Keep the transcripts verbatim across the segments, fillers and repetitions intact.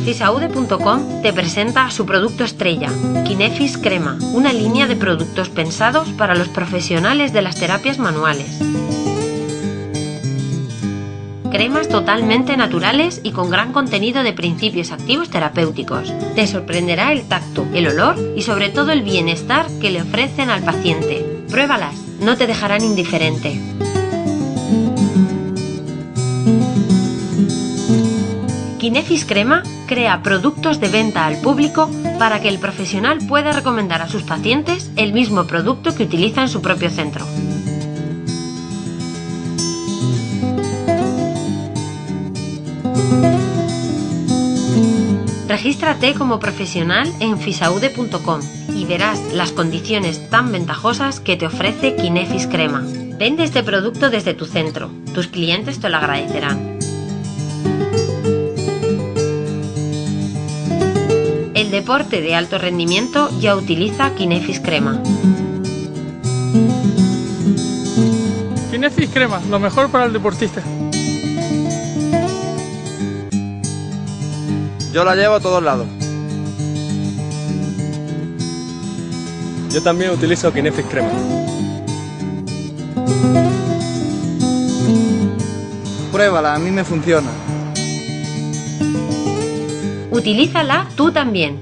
Fisaude punto com te presenta su producto estrella, Kinefis Crema, una línea de productos pensados para los profesionales de las terapias manuales. Cremas totalmente naturales y con gran contenido de principios activos terapéuticos. Te sorprenderá el tacto, el olor y sobre todo el bienestar que le ofrecen al paciente. Pruébalas, no te dejarán indiferente. Kinefis Crema crea productos de venta al público para que el profesional pueda recomendar a sus pacientes el mismo producto que utiliza en su propio centro. Regístrate como profesional en Fisaude punto com y verás las condiciones tan ventajosas que te ofrece Kinefis Crema. Vende este producto desde tu centro, tus clientes te lo agradecerán. El deporte de alto rendimiento ya utiliza Kinefis Crema. Kinefis Crema, lo mejor para el deportista. Yo la llevo a todos lados. Yo también utilizo Kinefis Crema. Pruébala, a mí me funciona. Utilízala tú también.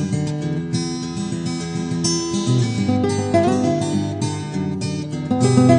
Thank you.